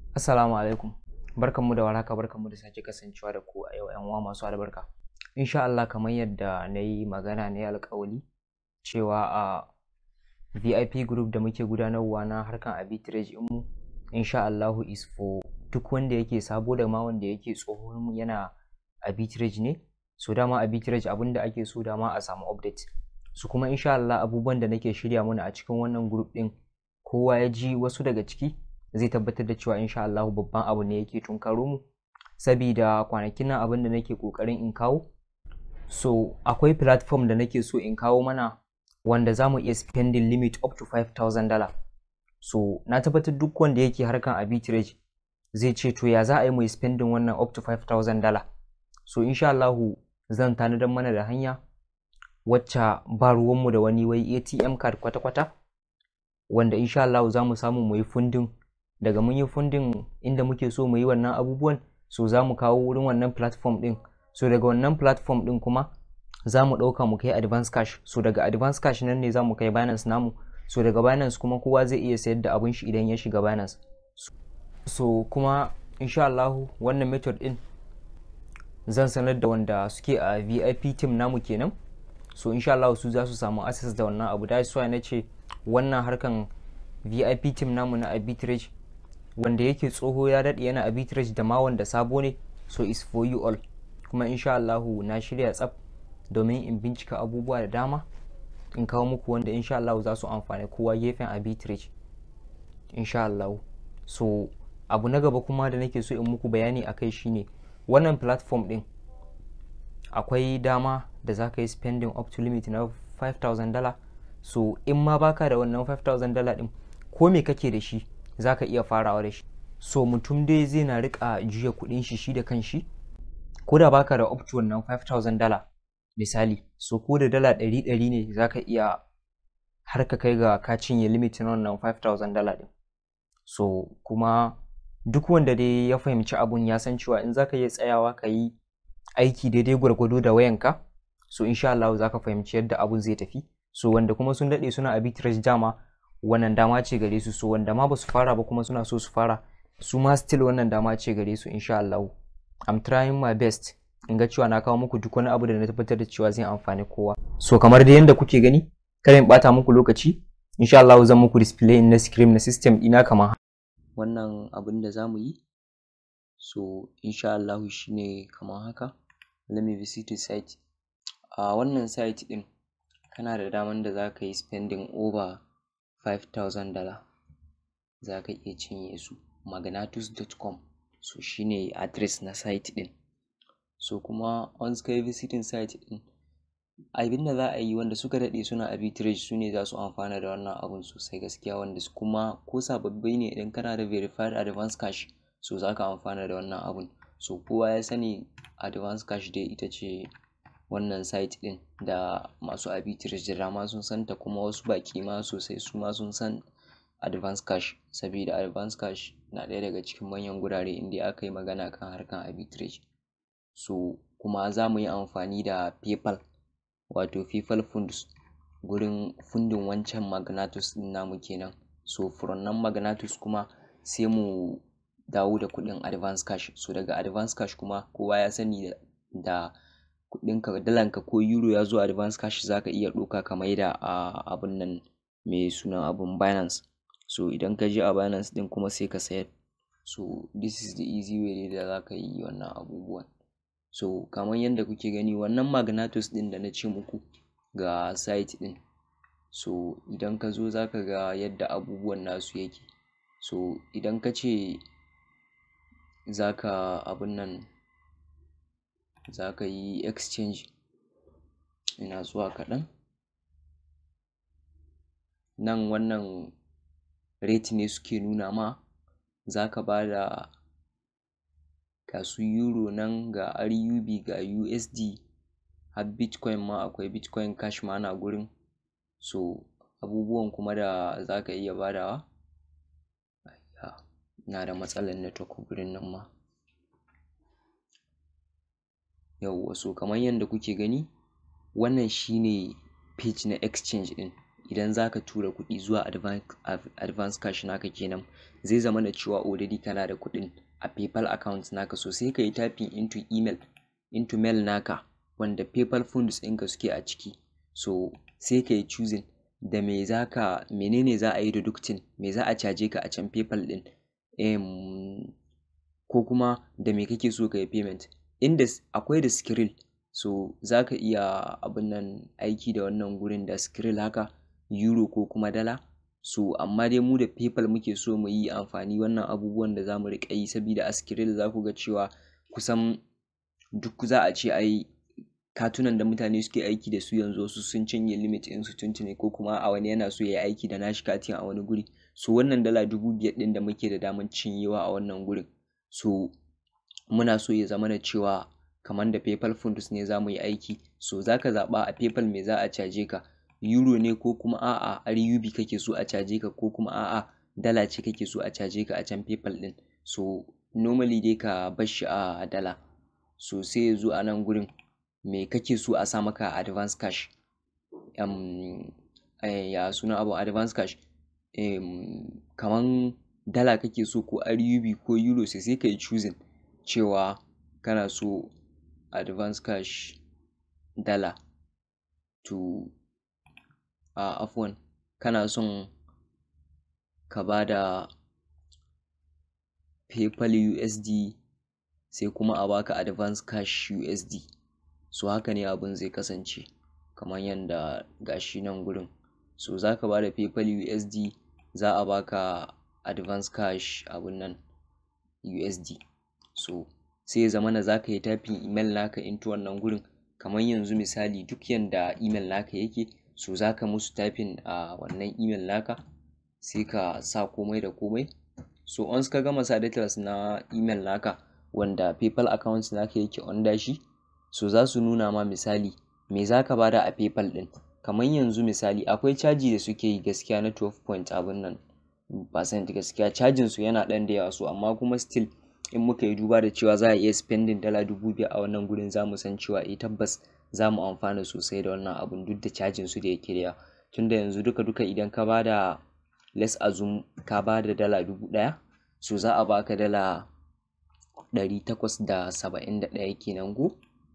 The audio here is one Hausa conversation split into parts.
Assalamu alaikum. Barkanmu da warhaka, barkanmu da sake kasancewa da ku a yau ƴan uwa masu albarka. Insha Allah kamar yadda na yi magana na yi alƙawari cewa a VIP group da muke gudanarwa na harkan arbitrage mu insha Allahu is for duk wanda yake sabo da ma wanda yake tsohon yana arbitrage ne. So dama arbitrage abinda ake so dama a samu update. So kuma insha Allah abubuwan da nake shirya mana a cikin wannan group din kowa ya ji wasu daga ciki zai tabbatar da cewa insha Allah babban abu ne yake tunkaro mu, sabida kwanakin nan abin da nake kokarin in kawo, so akwai platform da nake so in kawo mana wanda za mu iya spending limit up to $5,000. So na tabbatar duk wanda yake harkan arbitrage zai ce to ya za a yi mu spending wannan up to $5,000. So insha Allah zan tanadar mana da hanya wacce ba ruwanmu da wani wai ATM card kwata-kwata, wanda insha Allah za mu samu mu yi funding. Daga mun yi funding inda muke so mu yi wannan abubuwan, so za mu kawo wurin wannan platform din. So daga wannan platform din kuma za mu ɗauka mu kai advance cash. So daga advance cash nan ne za mu kai Binance namu. So daga Binance kuma kowa zai iya sayar da abin shi idan ya shiga Binance. So kuma insha Allah wannan method din zan sanar da wanda suke a VIP team namu kenan. So insha Allah su za su samu access da wannan abu. Da su na ce wannan harkan VIP team namu na arbitrage wanda yake tsoho ya daɗe yana arbitrage da ma wanda sabo ne, so is for you all. Kuma insha Allah na shirya tsaf domin in bincika abubuwa da dama in kawo muku wanda insha Allah za su amfane kowa gefen arbitrage insha Allah. So abu na gaba kuma da nake so in muku bayani akai shine wannan platform din akwai dama da za ka yi spending up to limit na $5,000. So in ma baka da wannan $5,000 din, ko me kake da shi za ka iya farawa da shi. So mutum dai zai na rika juya kudin shi da kanshi, ko da baka da up to wannan $5,000 misali. So ko da dala 100 ne za ka iya har ka kai ga ka cinye limit na wannan $5,000 din. So kuma duk wanda dai ya fahimci abun ya san cewa in za ka iya tsayawa ka yi aiki daidai gwargwado da wayanka, so insha Allah za ka fahimci yadda abun zai tafi. So wanda kuma sun daɗe suna arbitrage dama wannan dama ce gare su. So wanda ma ba su fara ba kuma suna so su fara, su ma still wannan dama ce gare su insha Allah. I'm trying my best in ga cewa na kawo muku duk wani abu da na tabbatar da cewa zai amfani kowa. So kamar da yanda kuke gani, kada in bata muku lokaci, insha Allah zan muku display na screen na system ina kamar wannan abin da zamu yi. So insha Allah shine kamar haka. Let me visit the site. A wannan site din kana da daman da za ka yi spending over $5,000 za ka iya cinye su. magnatus.com, so shine address na site din. So kuma once ka yi visiting site din, abin da za a yi wanda suka daɗe suna arbitrage su ne za su amfana da wannan abun sosai gaskiya, wanda kuma ko sababbai ne idan kana da verified advance cash, so za ka amfana da wannan abun. So kowa ya sani advance cash dai ita ce wannan site din da masu arbitrage da dama sun santa, kuma wasu baki ma sosai su ma sun san advance cash, saboda advance cash na ɗaya daga cikin manyan gurare inda aka yi magana kan harkan arbitrage. So kuma za mu yi amfani da PayPal, wato PayPal funds gurin fundin wancan magnatus din namu kenan. So from nan magnatus kuma sai mu dawo da kuɗin advance cash. So daga advance cash kuma kowa ya sani da kuɗinka dalanka ko euro ya zo advance cash za ka iya ɗauka ka maida a abun nan mai sunan abun Binance. So idan ka je a Binance din kuma sai ka sayar. So this is the easy way da za ka yi wannan abubuwan. So kamar yadda kuke gani wannan magnatus din da na ce muku ga site din, so idan ka zo za ka ga yadda abubuwan nasu yake. So idan ka ce za ka abun nan za ka yi exchange, ina zuwa kaɗan nan wannan rate ne suke nuna ma, za ka ba da ga su euro nan, ga RUB, ga USD, har bitcoin ma akwai, bitcoin cash ma na gurin. So abubuwan kuma da za ka iya badawa, na da matsalar network gurin nan ma. Yauwa, so kamar yadda kuke gani wannan shine page na exchange din. idan zaka tura kuɗi zuwa advance cash naka kenan, zai zama da cewa already kana da kuɗin a PayPal account naka, so sai ka yi typing into mail naka wanda PayPal funds ɗinka suke a ciki. So sai ka yi choosing da menene za a yi deducting, me za a caje ka a can PayPal ɗin, ko kuma da me kake so ka yi payment. Inda akwai da Skrill, so za ka iya abin nan aiki da wannan gurin da Skrill haka, euro ko kuma dala. So amma dai mu da PayPal muke so mu yi amfani wannan abubuwan da za mu riƙa yi, saboda a Skrill za ku ga cewa kusan duk za a ce ai katunan da mutane suke aiki da su yanzu wasu sun cinye limit in su tuntune, ko kuma a wani yana so ya yi aiki da nashi katin a wani guri. So wannan dala 5,000 ɗin da muke da daman cinyewa a wannan gurin, so muna so ya zama da cewa kamar da PayPal funds ne za mu yi aiki. So za ka zaɓa a PayPal me za a caje ka, euro ne ko kuma a'a RUB kake so a caje ka, ko kuma a'a dala ce kake so a caje ka a can PayPal ɗin. So normally dai ka bar shi a dala. So sai ya zo a nan gurin me kake so a sa maka advance cash, ya suna abu advance cash, kaman dala kake so ko RUB ko euro, sai ka yi choosing cewa kana so advance cash dala to afwan kana son ka ba da PayPal USD sai kuma a baka advance cash USD. So haka ne abun zai kasance kamar yadda gashi nan gurin. So za ka ba da PayPal USD, za a baka advance cash abun nan USD. So sai ya zama na za ka yi typing email naka into wannan gurin, kamar yanzu misali duk yanda email naka yake, so za ka musu typing a wannan email naka, sai ka sa komai da komai. So once ka gama sa details na email naka wanda PayPal account naka yake under shi, so za su nuna ma misali me za ka bada a PayPal ɗin. Kamar yanzu misali akwai caji da suke yi gaskiya na 12 point abun nan percent, gaskiya cajin su yana ɗan da yawa. So amma kuma still in muka yi duba da cewa za a iya spending dala 5,000 a wannan gurin, za mu san cewa tabbas za mu amfana sosai da wannan abun duk da cajin su da yake da yawa. Tunda yanzu duka idan ka bada let's assume ka bada dala 1,000, so za a baka dala 871 kenan go,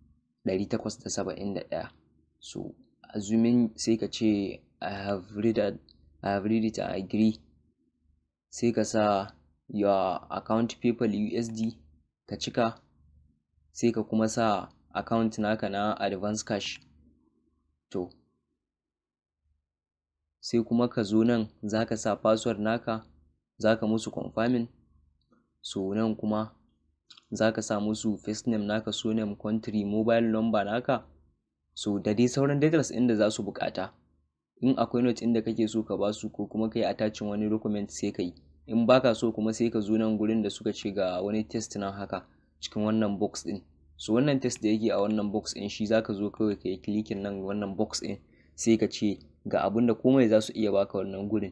871. So assuming sai ka ce I have read it and agree, sai ka sa your account PayPal USD ka cika, sai ka kuma sa account naka na advance cash. To sai kuma ka zo nan za ka sa password naka, za ka musu confirming. So nan kuma za ka sa musu first name naka, surname, country, mobile number naka, so da dai sauran details inda za su bukata. In akwai note inda kake so ka basu ko kuma kai attaching wani document sai ka yi. In baka so kuma sai ka zo nan gurin da suka ce ga wani test nan haka cikin wannan box din. So wannan test da yake a wannan box din shi zaka zo kawai ka yi clicking nan wannan box din, sai ka ce ga abin da komai za su iya baka wannan gurin.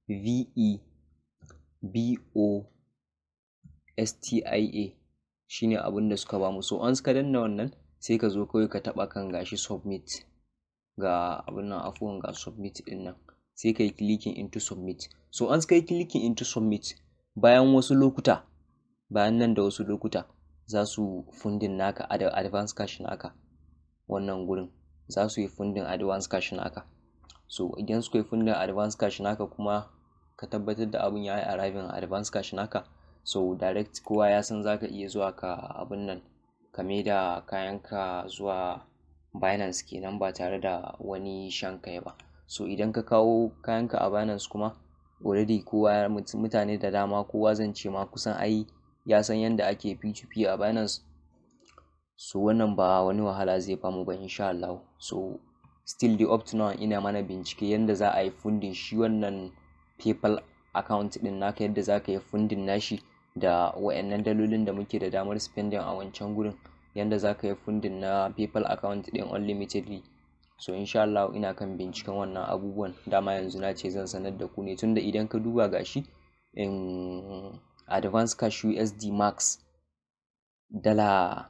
VEBOSTIA shine abin da suka bamu. So once ka danna wannan sai ka zo kawai ka taba kan gashi submit, ga abin nan afuwan ga submit din nan, sai ka yi clicking into submit. So once ka yi clicking into submit, bayan nan da wasu lokuta za su funding naka advance cash naka wannan gurin, za su yi funding advance cash naka. So idan suka yi funding advance cash naka kuma ka tabbatar da abun ya yi arriving advance cash naka, so direct kowa ya san za ka iya zuwa ka abun nan ka maida kayanka zuwa Binance kenan ba tare da wani shan kai ba. So idan ka kawo kayanka a Binance kuma already kowa mutane da dama, kowa zan ce ma kusan ya san yanda ake P2P a Binance. So wannan ba wani wahala zai bamu ba insha Allah. So still the up to now ina mana bincike yanda za a yi funding shi wannan PayPal account din naka, yadda za ka yi funding nashi da wayannan dalolin da muke da damar spending a wancan gurin, yanda za ka yi funding na PayPal account din unlimitedly. So insha Allah ina kan binciken wannan abubuwan, dama yanzu na ce zan sanar da ku ne tunda idan ka duba gashi advance cash USD max dala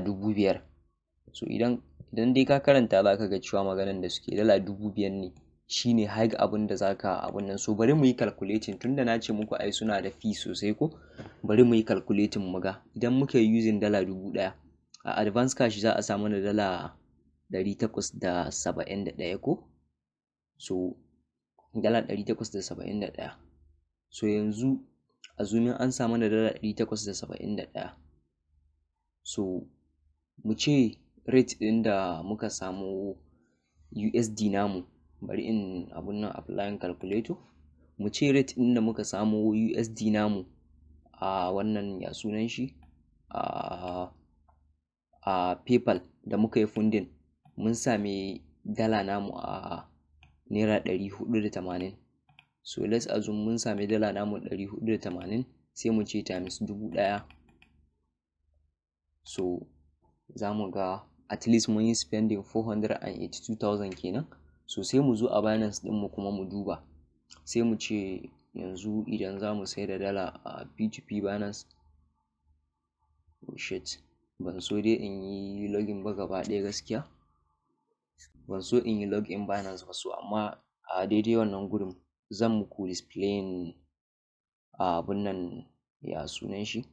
5,000. So idan dai ka karanta za ka ga cewa maganan da suke dala 5,000 ne shine high abin da zaka abun nan. So bari mu yi calculating tunda na ce muku ai suna da fee sosai ko, bari mu yi calculating mu ga idan muka yi using dala 1000 a advance cash za a samu da dala 871 ko, so dala 871. So yanzu azumin an samu da dala 871, so mu ce rate ɗin da muka samu USD namu, bari in abun nan applying calculator, mu ce rate ɗin da muka samu USD namu a wannan ya sunan shi a PayPal da muka yi funding, mun sami dala namu a naira 480. So let's assume mun sami dala namu 480, sai mu ce times 1000. So za mu ga at least mun yi spending 482,000 kenan. So sai mu zo a Binance ɗinmu kuma mu duba, sai mu ce yanzu idan za mu sai da dala a P2P Binance, oh shit, ban so dai in yi login ba gaba ɗaya gaskiya, ban so in yi login Binance ba, so amma a daidai wannan gurin zan muku displayin abun nan ya sunan shi,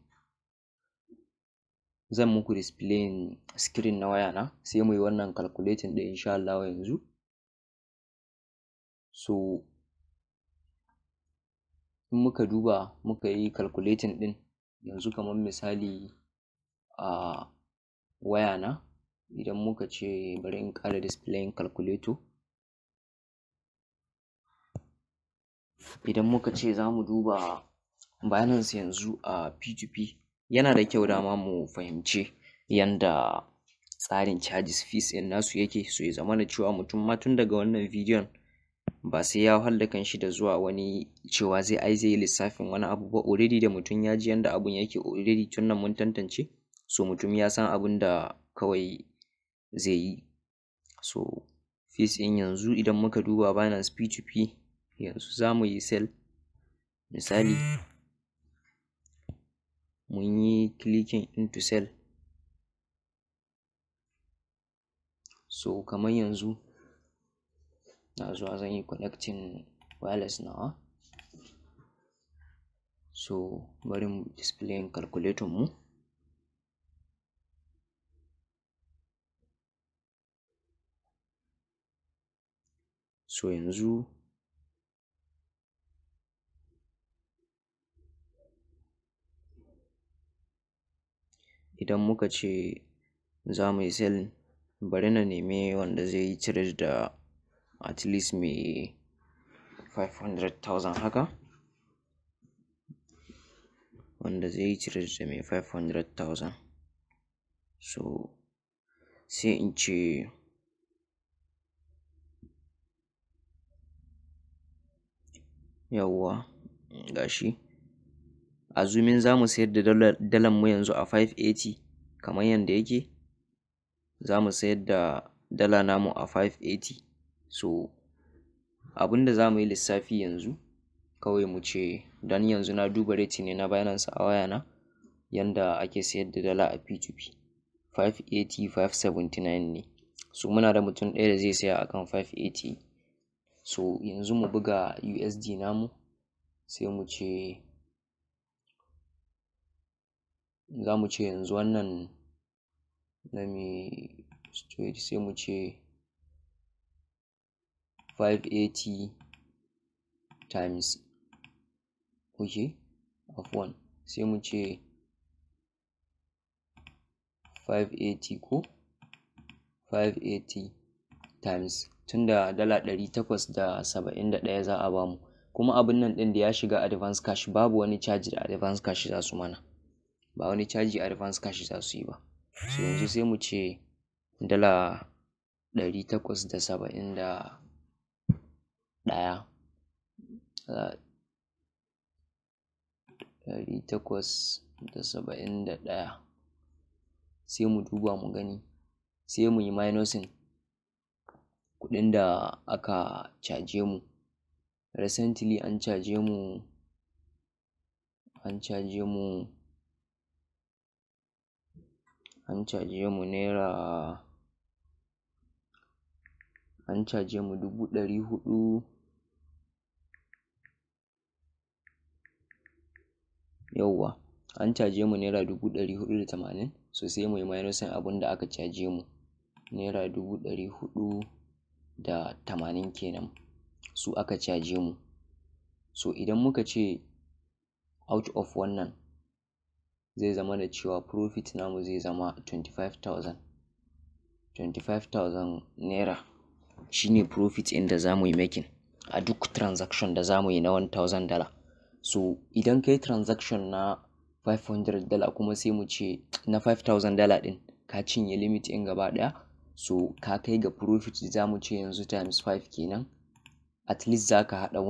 zan muku displayin screen na waya na, sai mu yi wannan calculating ɗin insha Allah yanzu. So in muka duba muka yi calculating ɗin yanzu, kamar misali a waya na, idan muka ce bari in ƙara displayin calculator, idan muka ce za mu duba Binance yanzu a P2P, yana da kyau dama mu fahimci yanda tsarin charges fees ɗin nasu yake, so ya zama da cewa mutum ma tun daga wannan bidiyon ba sai ya wahala kanshi da zuwa wani cewa zai yi lissafin wani abu ba. Already da mutum ya ji yanda abun yake already tun nan mun tantance, so mutum ya san abun da kawai zai yi. So fees ɗin yanzu idan muka duba Binance P2P yanzu za mu yi sell, misali mun yi clicking into sell, so kamar yanzu na zuwa zan yi connecting wireless nawa, so bari mu displayin calculator mu. So yanzu idan muka ce za mu yi sell, bari na nemi wanda zai yi trade da at least mai 500,000 haka, wanda zai yi trade da mai 500,000. So sai in ce yawwa gashi, azumin za mu sayar da dalan mu yanzu a 580 kamar yanda yake, za mu sayar da dala namu a 580. So abinda za mu yi lissafi yanzu kawai mu ce, don yanzu na duba rate ne na Binance a waya na yanda ake sayar da dala a P2P, 580 579 ne. So muna da mutum ɗaya da zai saya akan 580. So yanzu mu buga USD namu, sai mu ce za mu ce yanzu wannan na mai straight, sai mu ce 580 times, okay, of 1, sai mu ce 580 ko 580 times, tunda dala 871 za a bamu, kuma abin nan ɗin da ya shiga advance cash, babu wani charge da advance cash za su mana, ba wani caji advance cash za su yi ba. So yanzu sai mu ce dala 871 871, sai mu duba mu gani, sai mu yi minusing kuɗin da aka caje mu. Recently an caje mu naira an caje mu 400. Yauwa an caje mu naira 480. So sai mu yi minusin abin da aka caje mu naira 480 kenan su aka caje mu. So idan muka ce out of wannan zai zama da cewa profit namu zai zama 25,000 naira shine profit inda za mu yi making a duk transaction da za mu yi na $1,000. So idan kai transaction na $500 kuma sai mu ce na $5,000 din ka cinye limit in gaba daya, so ka kai ga profit za mu ce yanzu times 5 kenan, at least za ka hada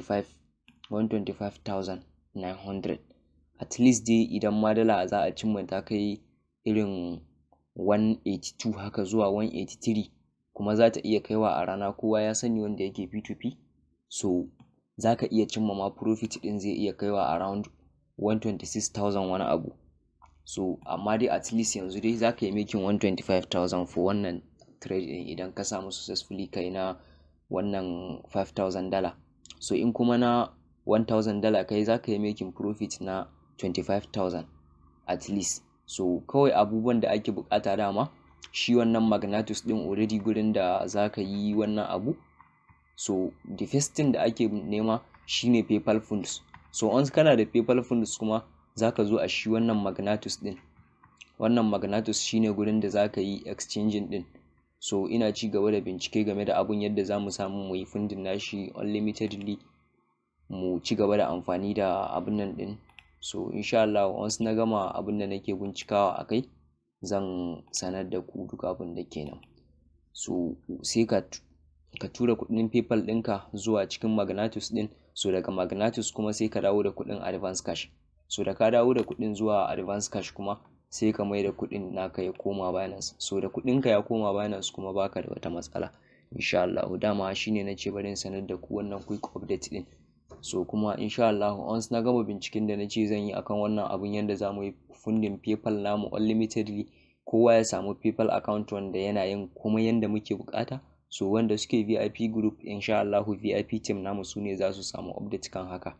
125,900. At least dai idan ma dala za a cimma ta kai irin 182 haka zuwa 183 kuma za ta iya kaiwa a rana, kowa ya sani wanda yake P2P, so za ka iya cimma ma profit din zai iya kaiwa around 126,000 wani abu. So amma dai at least yanzu dai za ka yi making 125,000 for wannan trade din idan ka samu successfully kai na wannan $5,000. So in kuma na $1,000 kai za ka yi making profit na 25,000 at least. So kawai abubuwan da ake bukata dama shi wannan magnatus din already gurin da za ka yi wannan abu. So the first thing da ake nema shine PayPal funds. So once kana da PayPal funds kuma za ka zo a shi wannan magnatus din. Wannan magnatus shine gurin da za ka yi exchanging din. So ina ci gaba da bincike game da abun yadda za mu samu mu yi funding nashi unlimitedly, mu ci gaba da amfani da abun nan din. So insha Allah once na gama abun da nake bincikawa a kai zan sanar da ku duk abun da kenan. So sai ka tura kudin PayPal ɗinka zuwa cikin magnatus din. So daga magnatus kuma sai ka dawo da kudin advance cash. So da ka dawo da kudin zuwa advance cash kuma sai ka mai da kudin naka ya koma Binance. So da kudinka ya koma Binance kuma baka da wata matsala insha Allah. Dama shine nace bari in sanar da ku wannan quick update din. So kuma insha Allah once na gama binciken da nace zan yi akan wannan abun yanda zamu yi funding PayPal namu unlimitedly, kowa ya samu PayPal account wanda yana yin kuma yanda muke bukata. So wanda suke VIP group insha Allah VIP team namu sune za su samu update kan haka.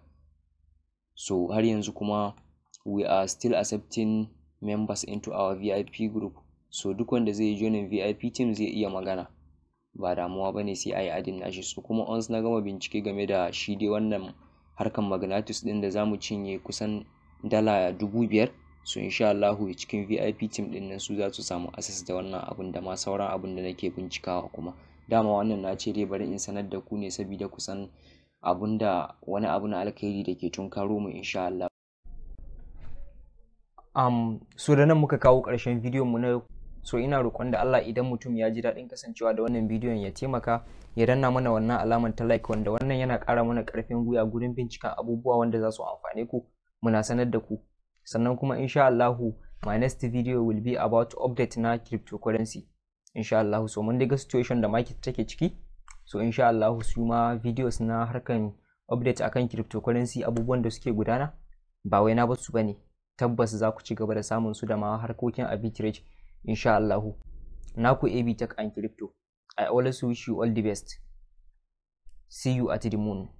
So har yanzu kuma we are still accepting members into our VIP group. So duk wanda zai join VIP team zai iya magana, ba damuwa bane sai ayi adin nashi. So kuma once na gama bincike game da shi dai wannan harkan magnatus din da zamu cinye kusan dala 5,000. So insha Allah cikin VIP team din nan su za su samu access da wannan abun da ma sauran abun da nake bincikawa. Kuma dama wannan na ce dai bari in sanar da ku ne saboda kusan abun da wani abu na alkhairi da ke tunkaro mu insha Allah. So da nan muka kawo ƙarshen bidiyon mu na yau. So ina roƙon da Allah idan mutum ya ji daɗin kasancewa da wannan bidiyon ya taimaka ya danna mana wannan alamar ta like, wanda wannan yana ƙara mana ƙarfin gwiwa gurin binciken abubuwa wanda za su amfane ku, muna sanar da ku. Sannan kuma insha Allah my next video will be about update na cryptocurrency insha Allah. So mun daga situation da market take ciki, so insha Allah su ma videos na harkan update akan cryptocurrency abubuwan da suke gudana ba wai na basu bane, tabbas za ku ci gaba da samun su da ma harkokin arbitrage insha Allah. Naku AB Tech and Crypto. I always wish you all the best. See you at the moon.